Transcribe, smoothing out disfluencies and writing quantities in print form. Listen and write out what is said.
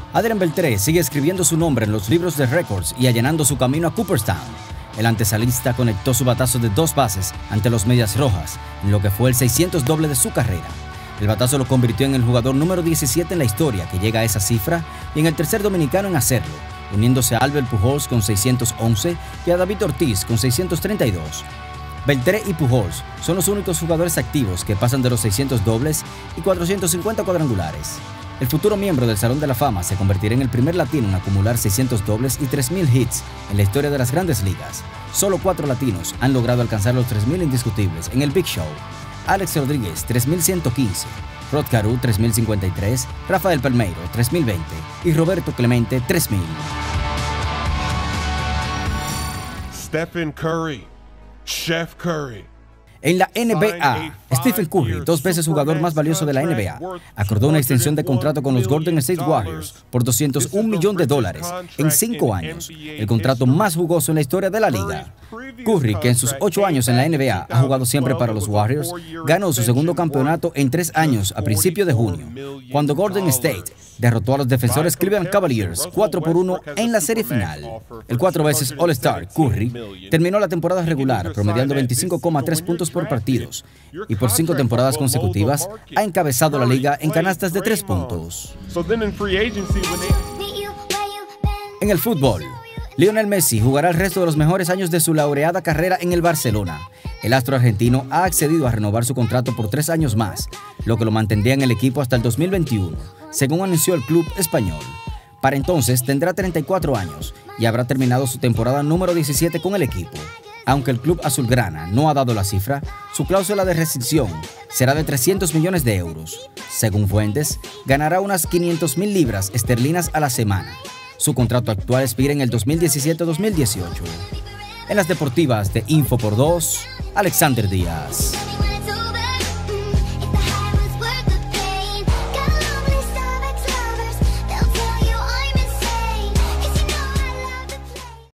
Adrian Beltré sigue escribiendo su nombre en los libros de récords y allanando su camino a Cooperstown. El antesalista conectó su batazo de 2 bases ante los Medias Rojas, en lo que fue el 600 doble de su carrera. El batazo lo convirtió en el jugador número 17 en la historia que llega a esa cifra y en el tercer dominicano en hacerlo, uniéndose a Albert Pujols con 611 y a David Ortiz con 632. Beltré y Pujols son los únicos jugadores activos que pasan de los 600 dobles y 450 cuadrangulares. El futuro miembro del Salón de la Fama se convertirá en el primer latino en acumular 600 dobles y 3,000 hits en la historia de las grandes ligas. Solo 4 latinos han logrado alcanzar los 3,000 indiscutibles en el Big Show. Alex Rodríguez, 3,115, Rod Carew, 3,053, Rafael Palmeiro, 3,020 y Roberto Clemente, 3,000. Stephen Curry, Chef Curry. En la NBA, Stephen Curry, 2 veces jugador más valioso de la NBA, acordó una extensión de contrato con los Golden State Warriors por $201 millones en 5 años, el contrato más jugoso en la historia de la liga. Curry, que en sus 8 años en la NBA ha jugado siempre para los Warriors, ganó su segundo campeonato en 3 años a principios de junio, cuando Golden State derrotó a los defensores Cleveland Cavaliers 4-1 en la serie final. El 4 veces All-Star Curry terminó la temporada regular promediando 25,3 puntos por partidos y por 5 temporadas consecutivas ha encabezado la liga en canastas de 3 puntos. En el fútbol, Lionel Messi jugará el resto de los mejores años de su laureada carrera en el Barcelona. El astro argentino ha accedido a renovar su contrato por 3 años más, lo que lo mantendría en el equipo hasta el 2021, según anunció el club español. Para entonces tendrá 34 años y habrá terminado su temporada número 17 con el equipo. Aunque el club azulgrana no ha dado la cifra, su cláusula de rescisión será de 300 millones de euros. Según fuentes, ganará unas 500,000 libras esterlinas a la semana. Su contrato actual expira en el 2017-2018. En las deportivas de Info por 2, Alexander Díaz.